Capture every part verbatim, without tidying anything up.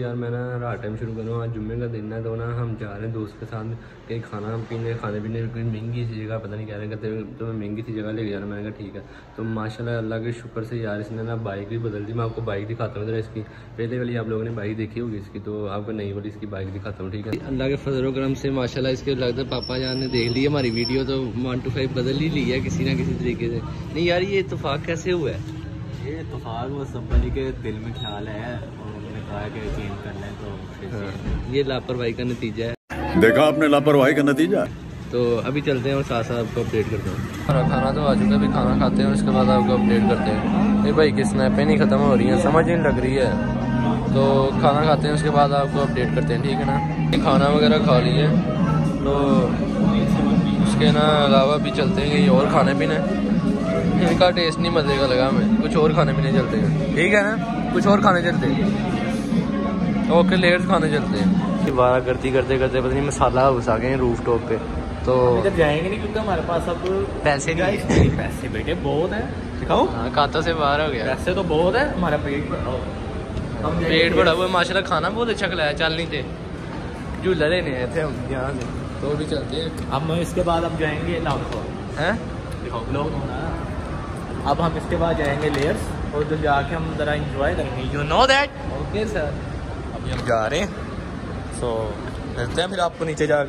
यार मैं ना रात टाइम शुरू करूँ, आज जुम्मे का दिन है तो ना हम जा रहे हैं दोस्त के साथ कहीं खाना पीने खाने पीने कोई महंगी सी जगह, पता नहीं कह रहे कहते तो मैं महंगी सी जगह लेके जा रहा हूँ। मैंने कहा ठीक है। तो माशाल्लाह अल्लाह के शुक्र से यार इसने ना बाइक भी बदल दी। मैं आपको बाइक दिखाता हूँ इधर इसकी, पहले वाली आप लोगों ने बाइक देखी होगी इसकी, तो आपको नई वाली इसकी बाइक दिखाता हूँ, ठीक है। अल्लाह के फजल करम से माशाल्लाह इसके लगता है पापा जान ने देख ली हमारी वीडियो तो वन टू फाइव बदल ही ली है किसी ना किसी तरीके से। नहीं यार ये इत्तेफाक कैसे हुआ है? ये इत्तेफाक वो सबनी के दिल में ख्याल है और उन्होंने कहा कि चेंज कर लें तो हाँ, ये लापरवाही का नतीजा है। देखा आपने लापरवाही का नतीजा। तो अभी चलते हैं और साथ साथ आपको अपडेट करते हैं। हमारा खाना तो आ चुका है, अभी खाना खाते हैं और उसके बाद आपको अपडेट करते हैं। ये भाई की स्नैपें नहीं ख़त्म हो रही हैं, समझ नहीं लग रही है, तो खाना खाते हैं उसके बाद आपको अपडेट करते हैं, ठीक है ना। ये खाना वगैरह खा लिए तो उसके ना अलावा भी चलते हैं कहीं और खाने पीने। इनका टेस्ट नहीं मज़े का लगा हमें, कुछ और खाने पीने चलते हैं, ठीक है ना, कुछ और खाने चलते हैं। ओके लेयर्स खाने चलते हैं। बारह करती करते करते पता नहीं मसाला घुसा गए रूफ टॉप पे, तो इधर जाएंगे नहीं क्योंकि हमारे पास अब पैसे नहीं है। पैसे बेटे बहुत है, दिखाओ। हाँ खाता से बाहर हो गया, पैसे तो बहुत है, हमारा पेट बड़ा हुआ है। पेट बड़ा हुआ माशाल्लाह, खाना बहुत अच्छा खिलाया। चल नहीं थे झूला लेने आए थे हम यहाँ से, तो भी चलते हैं। अब हम इसके बाद अब जाएंगे लाहौर हैं, दिखाओ ब्लॉग होना। अब हम इसके बाद जाएंगे लेयर्स और जो जाके हम ज़रा इंजॉय करेंगे, you know that. Okay sir, अभी हम जा रहे हैं, सो मिलते हैं फिर आपको नीचे जाके।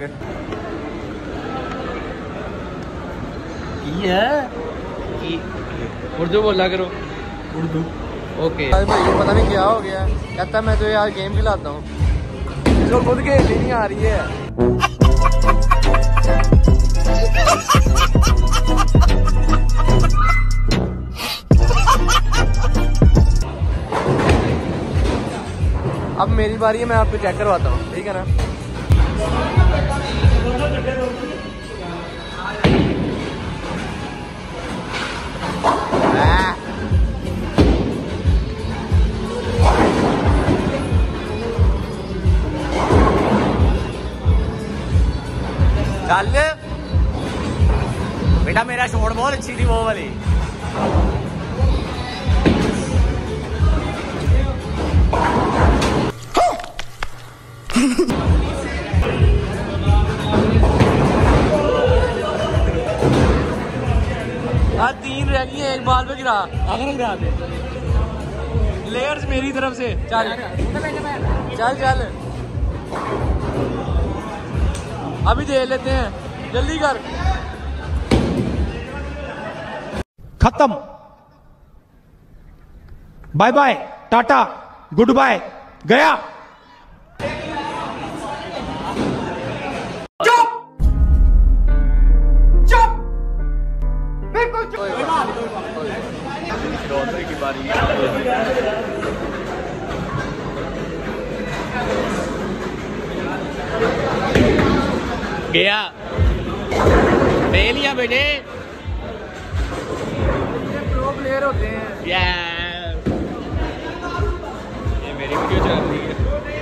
है उर्दू बोला करो, उर्दू ओके। भाई को पता नहीं क्या हो गया, कहता मैं तो यार गेम खिलाता हूँ, जो खुद खेलनी नहीं आ रही है। अब मेरी बारी है, मैं आपको चेक करवाता हूँ, ठीक है ना। चल बेटा, मेरा शॉट बहुत अच्छी थी वो वाली। हाँ तीन रह गई है, एक बाल पे गिरा, अगर गिरा दे लेयर्स मेरी तरफ से। चल चल चल अभी दे लेते हैं, जल्दी कर। खत्म, bye bye, ta ta, good bye, गया। चुप चुप, बिल्कुल चुप। की बारी गया, ले लिया बेटे। ये प्रो प्लेयर होते हैं। यस, ये मेरी वीडियो चल रही है।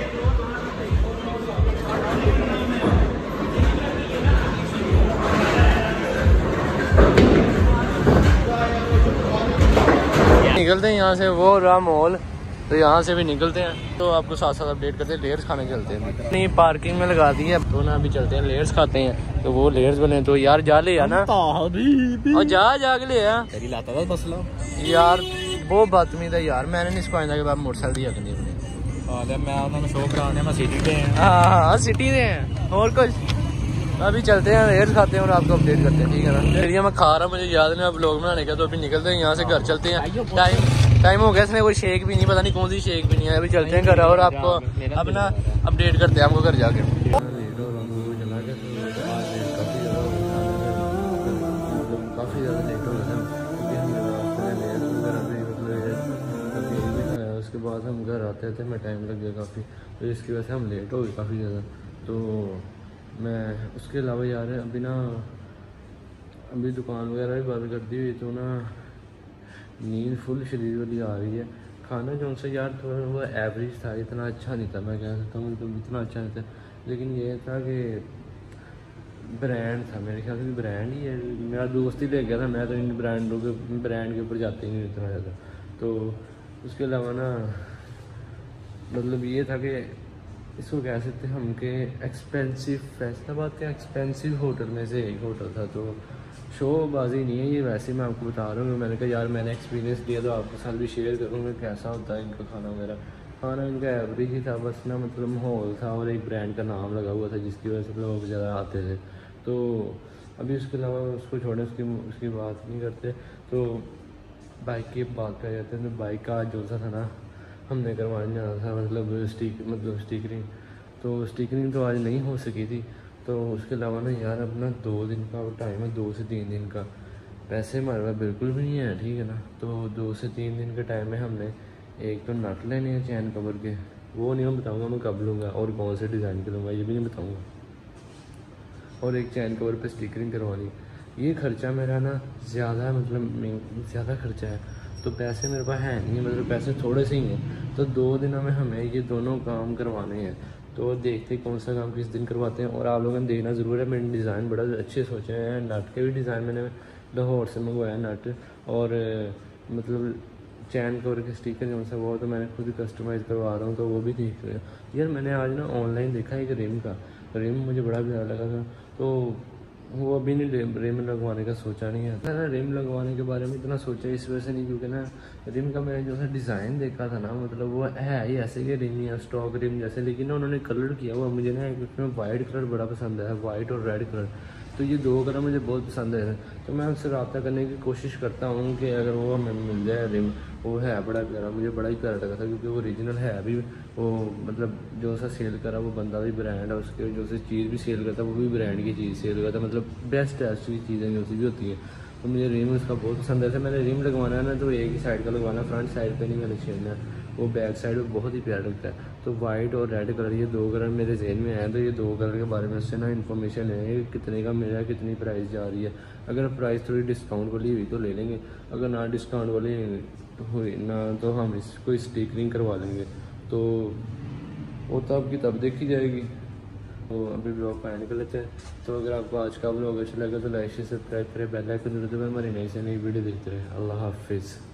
निकलते हैं यहाँ से, वो रहा मॉल, तो यहाँ से भी निकलते हैं, तो आपको साथ साथ अपडेट करते हैं। लेयर्स खाने चलते हैं, नहीं पार्किंग में लगा दी है, तो ना अभी चलते हैं लेयर्स खाते हैं। तो वो लेयर्स बने तो यार जा ले ना, और जा जा के ले आ तेरी लाता था मसला यार, वो बातमीज है यार। मैंने नहीं सिखाया के बाद मोटरसाइकिल दिया करनी अपनी। मैं उन्होंने शो कराने मैं सिटी के हैं। हाँ हाँ सिटी दे हैं और कुछ। अभी चलते हैं लेयर्स खाते हैं और आपको अपडेट करते हैं, ठीक है ना। एरिया में खा रहा, मुझे याद नहीं अब ब्लॉग बनाने का, तो अभी निकलते हैं यहाँ से, घर चलते हैं। टाइम टाइम हो गया, इसमें कोई शेक भी नहीं, पता नहीं कौन सी शेक भी नहीं है। अभी चलते हैं घर और आपको अपना अपडेट करते हैं हमको घर जाके। काफ़ी ज़्यादा लेट हो गया था, उसके बाद हम घर आते थे, मैं टाइम लग गया काफ़ी, तो इसकी वजह से हम लेट हो गए काफ़ी ज़्यादा। तो मैं उसके अलावा यार अभी ना अभी दुकान वगैरह भी बंद कर दी हुई, तो ना नींद फुल शरीर वाली आ रही है। खाना जो उनसे यार थोड़ा वो एवरेज था, इतना अच्छा नहीं था, मैं कह सकता हूँ तो इतना अच्छा नहीं था, लेकिन ये था कि ब्रांड था, मेरे ख्याल से ब्रांड ही है। मेरा दोस्त ही ले गया था, मैं तो इन ब्रांडों के ब्रांड के ऊपर जाते ही नहीं इतना ज़्यादा। तो उसके अलावा ना मतलब ये था कि इसको कह सकते हम कि एक्सपेंसिव, फैसलाबाद के एक्सपेंसिव होटल में से एक होटल था। तो शोबाजी नहीं है ये, वैसे मैं आपको बता रहा हूँ। मैंने कहा यार मैंने एक्सपीरियंस दिया तो आपके साथ भी शेयर करूँगा कैसा होता है इनका खाना वगैरह। खाना इनका एवरेज ही था, बस ना मतलब माहौल था और एक ब्रांड का नाम लगा हुआ था जिसकी वजह से लोग ज़्यादा आते थे। तो अभी उसके अलावा उसको छोड़े, उसकी उसकी बात नहीं करते। तो बाइक की बात कर जाते हैं। तो बाइक का जो सा था ना, हमने करवाने जाना था मतलब स्टिक मतलब स्टिकरिंग, तो स्टिकरिंग तो आज नहीं हो सकी थी। तो उसके अलावा ना यार अपना दो दिन का टाइम है, दो से तीन दिन का। पैसे हमारे पास बिल्कुल भी नहीं है, ठीक है ना। तो दो से तीन दिन का टाइम है, हमने एक तो नट लेने हैं चैन कवर के, वो नहीं मैं बताऊंगा मैं कब लूँगा और कौन से डिज़ाइन के लूँगा, ये भी नहीं बताऊँगा। और एक चैन कवर पे स्टिकरिंग करवानी, ये खर्चा मेरा ना ज़्यादा मतलब ज़्यादा खर्चा है। तो पैसे मेरे पास है नहीं, मतलब पैसे थोड़े से ही हैं। तो दो दिनों में हमें ये दोनों काम करवाने हैं। तो देखते कौन सा काम किस दिन करवाते हैं। और आप लोगों ने देखना ज़रूर है, मैंने डिज़ाइन बड़ा अच्छे सोचे हैं। नट के भी डिज़ाइन मैंने लाहौर से मंगवाया नट, और मतलब चैन कवर के स्टिकर जो सा वो तो मैंने खुद कस्टमाइज़ करवा रहा हूँ। तो वो भी देख रहे हैं यार। मैंने आज ना ऑनलाइन देखा एक रिम का, रिम मुझे बड़ा प्यारा लगा था। तो वो अभी नहीं रिम लगवाने का सोचा नहीं है ना। रिम लगवाने के बारे में इतना सोचा इस वजह से नहीं, क्योंकि ना रिम का मैंने जो सा डिज़ाइन देखा था ना, मतलब वो है ही ऐसे कि रिम या स्टॉक रिम जैसे, लेकिन ना उन्होंने कलर किया हुआ। मुझे ना उसमें वाइट कलर बड़ा पसंद है, वाइट और रेड कलर। तो ये दो कलर मुझे बहुत पसंद है। तो मैं उनसे रब्ता करने की कोशिश करता हूँ कि अगर वो हमें मिल जाए रिम। वो है बड़ा प्यारा, मुझे बड़ा ही प्यारा लगा था, क्योंकि वो ओरिजिनल है भी। वो मतलब जो सा सेल करा वो बंदा भी ब्रांड है, उसके जो सी चीज़ भी सेल करता है वो भी ब्रांड की चीज़ सेल करता है। मतलब बेस्ट है उसकी चीज़ें जो सी भी होती है। तो मुझे रिम उसका बहुत पसंद है। मैंने रिम लगवाना है ना तो एक ही साइड का लगवाना, फ्रंट साइड पे नहीं मैंने छेड़ना है। वो बैक साइड में बहुत ही प्यारा लगता है। तो वाइट और रेड कलर ये दो कलर मेरे जहन में आए। तो ये दो कलर के बारे में उससे ना इन्फॉर्मेशन है कितने का मिल रहा है, कितनी प्राइस जा रही है। अगर प्राइस थोड़ी डिस्काउंट वाली हुई तो ले लेंगे, अगर ना डिस्काउंट वाली हुई ना तो हम इसको स्टिकरिंग करवा लेंगे। तो वो तब की तब देखी जाएगी। तो अभी ब्लॉग का एंड कर लेते हैं। तो अगर आपको आज का ब्लॉग अच्छा लगा तो लाइक से सब्सक्राइब करें, बेल आइकन दबाएं, हमारी नई से नई वीडियो देखते रहे। अल्लाह हाफिज़।